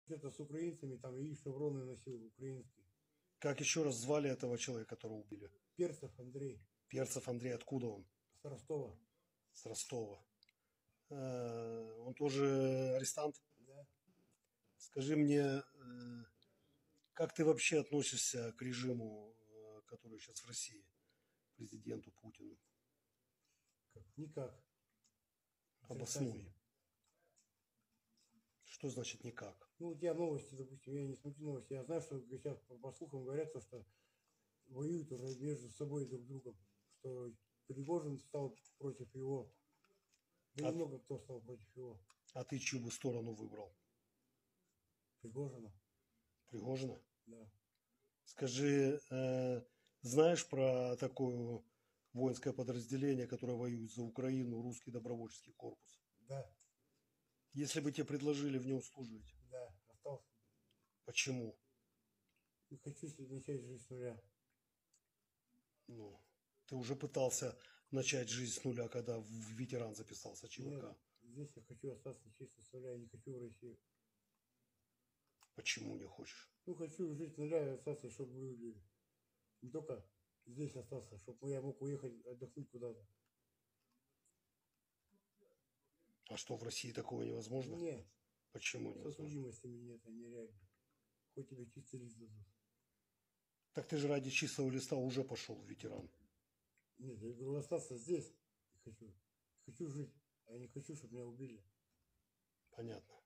Это с украинцами, там и шевроны носил украинский. Как еще раз звали этого человека, которого убили? Перцев Андрей. Перцев Андрей, откуда он? С Ростова. С Ростова. Он тоже арестант? Да. Скажи мне, как ты вообще относишься к режиму, который сейчас в России, президенту Путину? Никак. Обоснуй. Что значит никак? Ну, у тебя новости, допустим, я не смотрю новости. Я знаю, что сейчас по слухам говорят, что воюют уже между собой друг с другом. Что Пригожин стал против его. Да и много кто стал против его. А ты чью бы сторону выбрал? Пригожина. Пригожина? Да. Скажи, знаешь про такое воинское подразделение, которое воюет за Украину, русский добровольческий корпус? Да. Если бы тебе предложили в нем служить? Да, остался. Почему? Не хочу начать жизнь с нуля. Ну, ты уже пытался начать жизнь с нуля, когда в ветеран записался ЧВК. Нет, здесь я хочу остаться чисто с нуля, я не хочу в Россию. Почему не хочешь? Ну, хочу жить с нуля и остаться, чтобы вы не только здесь остался, чтобы я мог уехать отдохнуть куда-то. А что, в России такого невозможно? Нет. Почему невозможно? Со судимостями нет, это нереально. Хоть тебе чистый лист дадут. Так ты же ради чистого листа уже пошел в ветеран. Нет, я говорю, остаться здесь не хочу. Хочу жить, а я не хочу, чтобы меня убили. Понятно.